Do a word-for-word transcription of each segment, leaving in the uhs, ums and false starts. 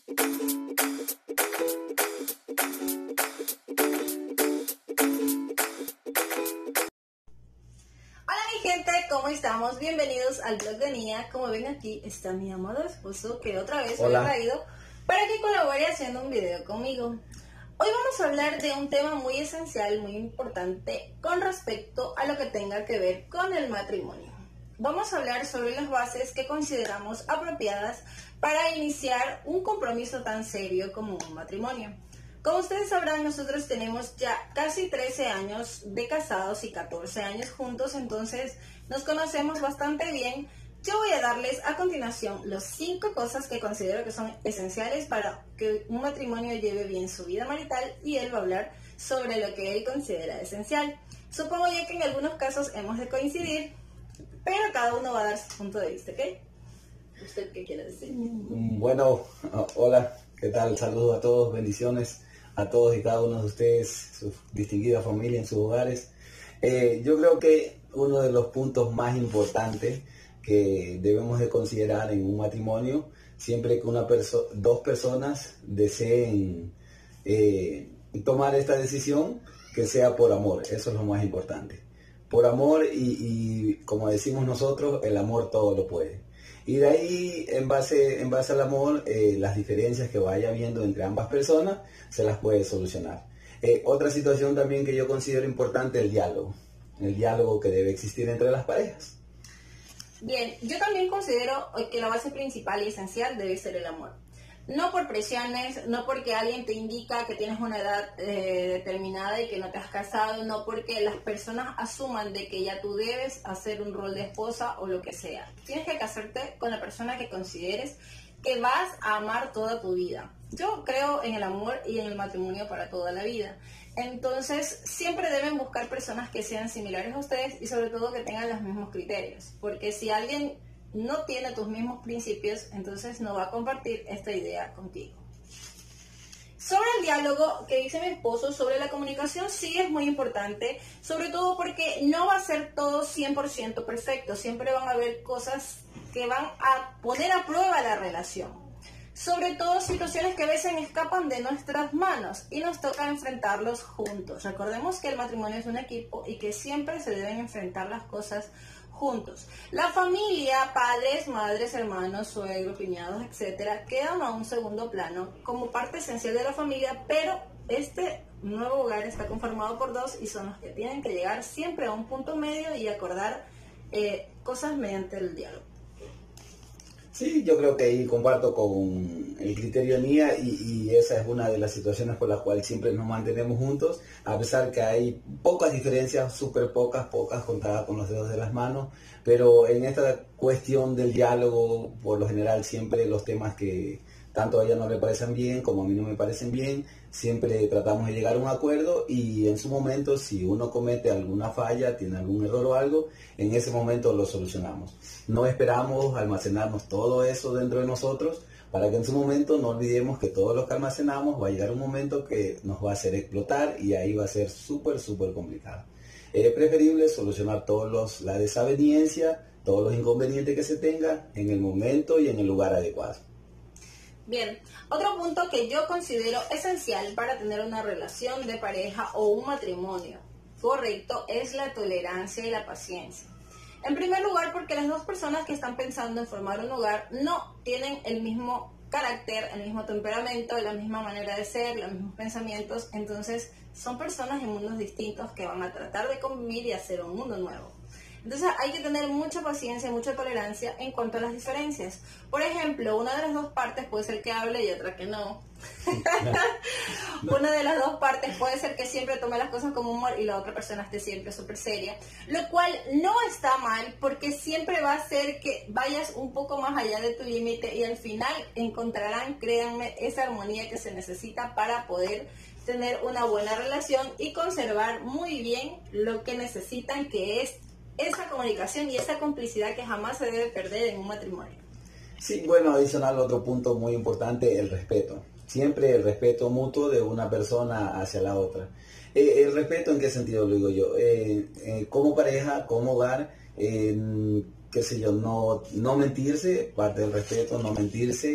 Gente, ¿cómo estamos? Bienvenidos al blog de Nia. Como ven, aquí está mi amado esposo, que otra vez me ha traído para que colabore haciendo un video conmigo. Hoy vamos a hablar de un tema muy esencial, muy importante con respecto a lo que tenga que ver con el matrimonio. Vamos a hablar sobre las bases que consideramos apropiadas para iniciar un compromiso tan serio como un matrimonio. Como ustedes sabrán, nosotros tenemos ya casi trece años de casados y catorce años juntos, entonces nos conocemos bastante bien. Yo voy a darles a continuación las cinco cosas que considero que son esenciales para que un matrimonio lleve bien su vida marital, y él va a hablar sobre lo que él considera esencial. Supongo yo que en algunos casos hemos de coincidir, pero cada uno va a dar su punto de vista, ¿ok? ¿Usted qué quiere decir? Bueno, hola, ¿qué tal? Saludos a todos, bendiciones a todos y cada uno de ustedes, su distinguida familia en sus hogares. Eh, yo creo que uno de los puntos más importantes que debemos de considerar en un matrimonio, siempre que una perso dos personas deseen eh, tomar esta decisión, que sea por amor. Eso es lo más importante. Por amor y, y como decimos nosotros, el amor todo lo puede. Y de ahí, en base, en base al amor, eh, las diferencias que vaya habiendo entre ambas personas, se las puede solucionar. Eh, otra situación también que yo considero importante, el diálogo. El diálogo que debe existir entre las parejas. Bien, yo también considero que la base principal y esencial debe ser el amor. No por presiones, no porque alguien te indica que tienes una edad eh, determinada y que no te has casado, no porque las personas asuman de que ya tú debes hacer un rol de esposa o lo que sea. Tienes que casarte con la persona que consideres que vas a amar toda tu vida. Yo creo en el amor y en el matrimonio para toda la vida. Entonces, siempre deben buscar personas que sean similares a ustedes y sobre todo que tengan los mismos criterios. Porque si alguien no tiene tus mismos principios, entonces no va a compartir esta idea contigo. Sobre el diálogo que dice mi esposo, sobre la comunicación, sí es muy importante, sobre todo porque no va a ser todo cien por ciento perfecto, siempre van a haber cosas que van a poner a prueba la relación. Sobre todo situaciones que a veces escapan de nuestras manos y nos toca enfrentarlos juntos. Recordemos que el matrimonio es un equipo y que siempre se deben enfrentar las cosas juntos. La familia, padres, madres, hermanos, suegros, cuñados, etcétera, quedan a un segundo plano como parte esencial de la familia, pero este nuevo hogar está conformado por dos y son los que tienen que llegar siempre a un punto medio y acordar eh, cosas mediante el diálogo. Sí, yo creo que ahí comparto con el criterio Nia y, y esa es una de las situaciones por las cuales siempre nos mantenemos juntos, a pesar que hay pocas diferencias, súper pocas, pocas contadas con los dedos de las manos, pero en esta cuestión del diálogo, por lo general siempre los temas que tanto a ella no le parecen bien como a mí no me parecen bien, siempre tratamos de llegar a un acuerdo y en su momento si uno comete alguna falla, tiene algún error o algo, en ese momento lo solucionamos. No esperamos almacenarnos todo eso dentro de nosotros para que en su momento no olvidemos que todo lo que almacenamos va a llegar un momento que nos va a hacer explotar y ahí va a ser súper, súper complicado. Es preferible solucionar todos los, la desaveniencia, todos los inconvenientes que se tengan en el momento y en el lugar adecuado. Bien, otro punto que yo considero esencial para tener una relación de pareja o un matrimonio correcto es la tolerancia y la paciencia. En primer lugar, porque las dos personas que están pensando en formar un hogar no tienen el mismo carácter, el mismo temperamento, la misma manera de ser, los mismos pensamientos, entonces son personas en mundos distintos que van a tratar de convivir y hacer un mundo nuevo. Entonces hay que tener mucha paciencia, mucha tolerancia en cuanto a las diferencias. Por ejemplo, una de las dos partes puede ser que hable y otra que no. Una de las dos partes puede ser que siempre tome las cosas con humor y la otra persona esté siempre súper seria. Lo cual no está mal porque siempre va a hacer que vayas un poco más allá de tu límite y al final encontrarán, créanme, esa armonía que se necesita para poder tener una buena relación y conservar muy bien lo que necesitan, que es esa comunicación y esa complicidad que jamás se debe perder en un matrimonio. Sí, bueno, adicional otro punto muy importante, el respeto. Siempre el respeto mutuo de una persona hacia la otra. Eh, el respeto, ¿en qué sentido lo digo yo? Eh, eh, como pareja, como hogar, eh, qué sé yo, no, no mentirse, parte del respeto, no mentirse,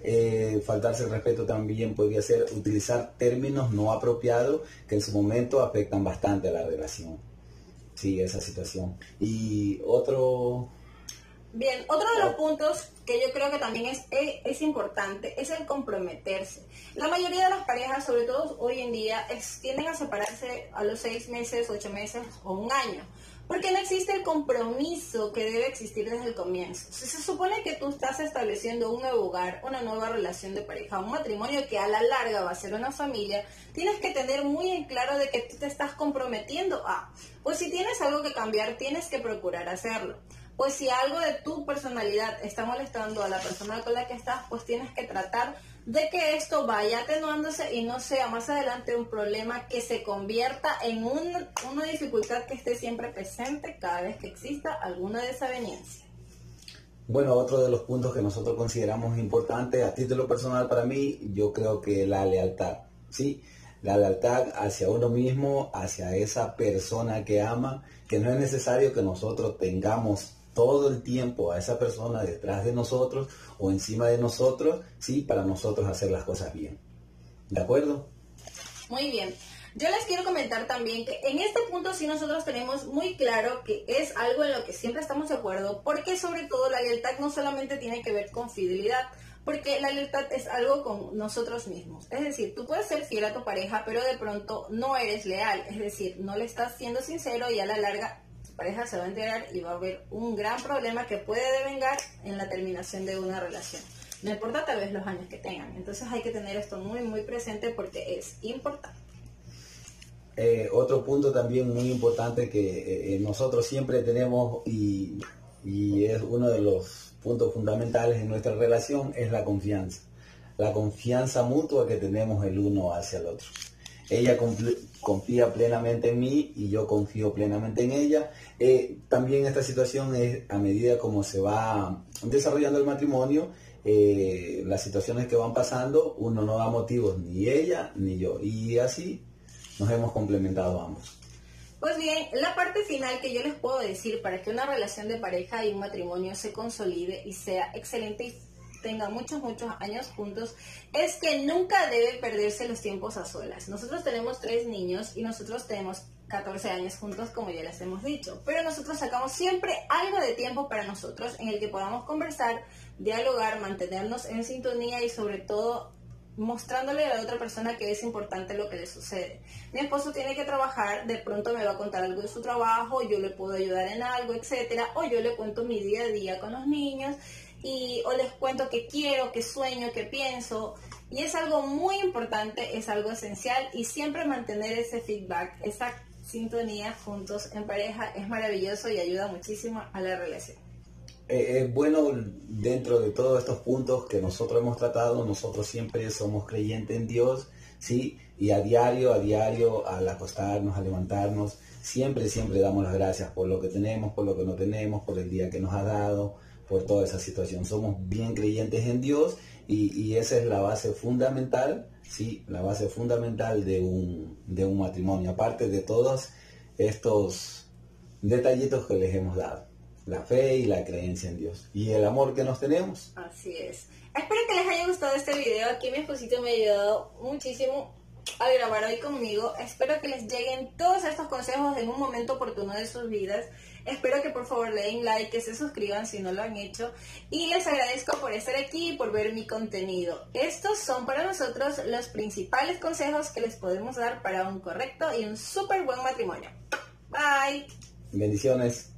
Eh, faltarse el respeto también podría ser utilizar términos no apropiados que en su momento afectan bastante a la relación. Sí, esa situación. Y otro... Bien, otro de los puntos que yo creo que también es, es, es importante es el comprometerse. La mayoría de las parejas, sobre todo hoy en día, es, tienden a separarse a los seis meses, ocho meses o un año. Porque no existe el compromiso que debe existir desde el comienzo. Si se supone que tú estás estableciendo un nuevo hogar, una nueva relación de pareja, un matrimonio que a la larga va a ser una familia, tienes que tener muy en claro de que tú te estás comprometiendo a. Pues si tienes algo que cambiar, tienes que procurar hacerlo. Pues si algo de tu personalidad está molestando a la persona con la que estás, pues tienes que tratar de que esto vaya atenuándose y no sea más adelante un problema que se convierta en un, una dificultad que esté siempre presente cada vez que exista alguna desaveniencia. Bueno, otro de los puntos que nosotros consideramos importante a título personal para mí, yo creo que la lealtad, ¿sí? La lealtad hacia uno mismo, hacia esa persona que ama, que no es necesario que nosotros tengamos todo el tiempo a esa persona detrás de nosotros o encima de nosotros, sí, para nosotros hacer las cosas bien. ¿De acuerdo? Muy bien. Yo les quiero comentar también que en este punto sí nosotros tenemos muy claro que es algo en lo que siempre estamos de acuerdo, porque sobre todo la lealtad no solamente tiene que ver con fidelidad, porque la lealtad es algo con nosotros mismos. Es decir, tú puedes ser fiel a tu pareja, pero de pronto no eres leal, es decir, no le estás siendo sincero y a la larga pareja se va a enterar y va a haber un gran problema que puede devengar en la terminación de una relación. No importa tal vez los años que tengan. Entonces hay que tener esto muy muy presente porque es importante. Eh, otro punto también muy importante que eh, nosotros siempre tenemos y, y es uno de los puntos fundamentales en nuestra relación es la confianza. La confianza mutua que tenemos el uno hacia el otro. Ella confía plenamente en mí y yo confío plenamente en ella. Eh, también esta situación es a medida como se va desarrollando el matrimonio, eh, las situaciones que van pasando, uno no da motivos, ni ella ni yo. Y así nos hemos complementado ambos. Pues bien, la parte final que yo les puedo decir para que una relación de pareja y un matrimonio se consolide y sea excelente y tengan muchos, muchos años juntos, es que nunca debe perderse los tiempos a solas. Nosotros tenemos tres niños y nosotros tenemos catorce años juntos, como ya les hemos dicho, pero nosotros sacamos siempre algo de tiempo para nosotros en el que podamos conversar, dialogar, mantenernos en sintonía y sobre todo mostrándole a la otra persona que es importante lo que le sucede. Mi esposo tiene que trabajar, de pronto me va a contar algo de su trabajo, yo le puedo ayudar en algo, etcétera, o yo le cuento mi día a día con los niños y o les cuento qué quiero, qué sueño, qué pienso, y es algo muy importante, es algo esencial y siempre mantener ese feedback, esa sintonía juntos en pareja es maravilloso y ayuda muchísimo a la relación. Es eh, bueno, dentro de todos estos puntos que nosotros hemos tratado, nosotros siempre somos creyentes en Dios, ¿sí? Y a diario, a diario, al acostarnos, al levantarnos, siempre, siempre damos las gracias por lo que tenemos, por lo que no tenemos, por el día que nos ha dado, por toda esa situación. Somos bien creyentes en Dios y, y esa es la base fundamental, ¿sí? La base fundamental de un, de un matrimonio, aparte de todos estos detallitos que les hemos dado. La fe y la creencia en Dios. Y el amor que nos tenemos. Así es. Espero que les haya gustado este video. Aquí mi esposito me ha ayudado muchísimo a grabar hoy conmigo. Espero que les lleguen todos estos consejos en un momento oportuno de sus vidas. Espero que por favor le den like, que se suscriban si no lo han hecho. Y les agradezco por estar aquí y por ver mi contenido. Estos son para nosotros los principales consejos que les podemos dar para un correcto y un súper buen matrimonio. Bye. Bendiciones.